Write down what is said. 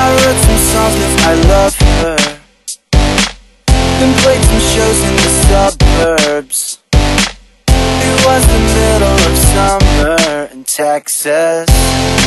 I wrote some songs 'cause I love her, then played some shows in the suburbs. It was the middle of summer in Texas.